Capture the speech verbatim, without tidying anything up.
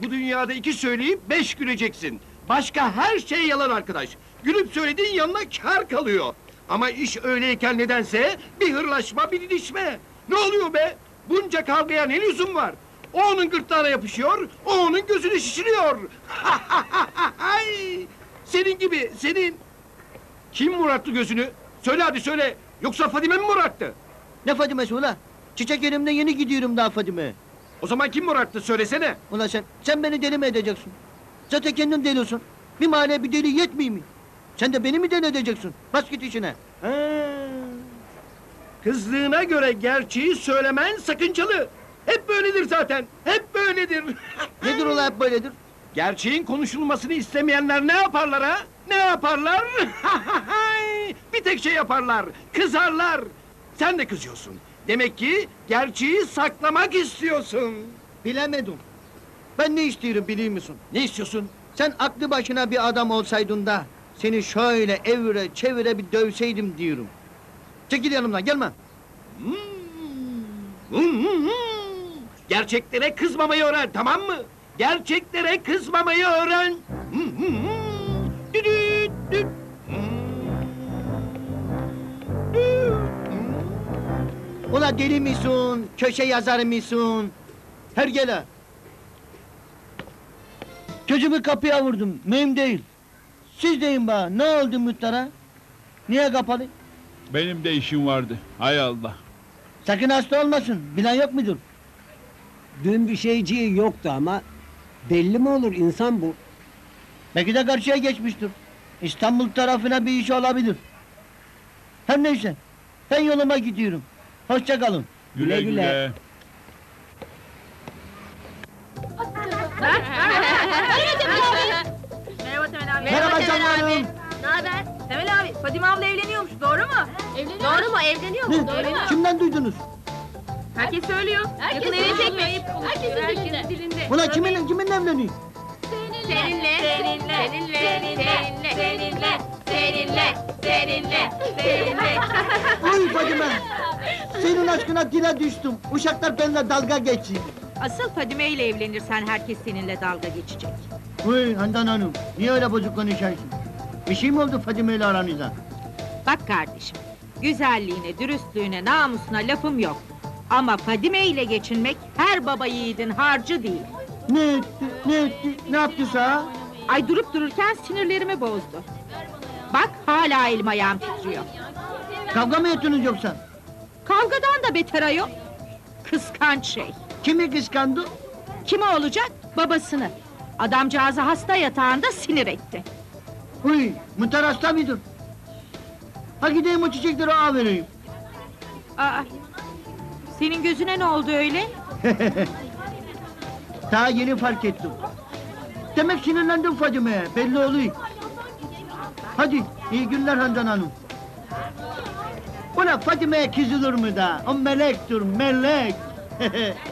Bu dünyada iki söyleyip beş güleceksin. Başka her şey yalan arkadaş. Gülüp söylediğin yanına kâr kalıyor. Ama iş öyleyken nedense bir hırlaşma, bir didişme. Ne oluyor be? Bunca kavgaya ne lüzum var? O onun gırtlağına yapışıyor, o onun gözünü şişiriyor. Senin gibi, senin... Kim morarttı gözünü? Söyle hadi söyle, yoksa Fadime mi morarttı? Ne Fadime'si ula? Çiçek elimden yeni gidiyorum daha Fadime. O zaman kim morarttı söylesene. Ula sen, sen beni deli mi edeceksin? Zaten kendin deliyorsun. Bir mahalleye bir deli yetmiyor mi? Sen de beni mi deli edeceksin? Bas git işine. Ha. Kızdığına göre gerçeği söylemen sakıncalı. Hep böyledir zaten, hep böyledir. Nedir ula hep böyledir? Gerçeğin konuşulmasını istemeyenler ne yaparlar ha? Ne yaparlar? Bir tek şey yaparlar, kızarlar. Sen de kızıyorsun. Demek ki gerçeği saklamak istiyorsun. Bilemedim. Ben ne istiyorum biliyor musun? Ne istiyorsun? Sen aklı başına bir adam olsaydın da... ...seni şöyle evire çevire bir dövseydim diyorum. Çekil yanımdan, gelme. Hmm. Hmm, hmm, hmm. Gerçeklere kızmamayı öğren, tamam mı? Gerçeklere kızmamayı öğren. Hmm, hmm, hmm. Düdüt, düt. Ula deli misin, köşe yazarı mısın? Hergele! Gözümü kapıya vurdum, mühim değil. Siz deyin bana, ne oldu muhtara? Niye kapalı? Benim de işim vardı. Hay Allah. Sakın hasta olmasın, bilen yok mudur? Dün bir şeyciği yoktu ama... ...belli mi olur insan bu? Belki de karşıya geçmiştir. İstanbul tarafına bir iş olabilir. Her neyse, ben yoluma gidiyorum. Hoşça kalın. Güle Güle güle. güle. Merhaba Temel abi. Merhaba canlarım. Ne haber? Temel abi, Fadime abla evleniyormuş, doğru mu? Evleniyor. Doğru mu? Evleniyor mu? Doğru mu? Ne? Kimden duydunuz? Herkes söylüyor. Herkes Yakın evlenecekmiş. Herkesin dilinde. Herkesin dilinde. Ulan kiminle, kiminle evleniyor? Seninle, seninle, seninle, seninle, seninle, seninle, seninle, seninle. Uy Fadime! Senin aşkına dile düştüm. Uşaklar benimle dalga geçiyor. Asıl Fadime ile evlenirsen herkes seninle dalga geçecek. Uy Handan Hanım, niye öyle bozuk konuşarsın? Bir şey mi oldu Fadime ile aranızda? Bak kardeşim, güzelliğine, dürüstlüğüne, namusuna lafım yok. Ama Fadime ile geçinmek her baba yiğidin harcı değil. Ne etti, ne etti, ne yaptıysa? Ay durup dururken sinirlerimi bozdu. Bak hala elim ayağım titriyor. Kavga mı ettiniz yoksa? Kavgadan da beter ayol. Kıskanç şey. Kimi kıskandı? Kime olacak? Babasını. Adamcağızı hasta yatağında sinir etti. Uy, muhtar hasta mıdır? Ha gideyim o çiçekleri ağa vereyim. Aa, senin gözüne ne oldu öyle? Daha yeni fark ettim. Demek sinirlendim Fadime'ye, belli oluyor. Hadi, iyi günler Handan Hanım. Ulan Fadime'ye kızılır mı da? O melektir, melek!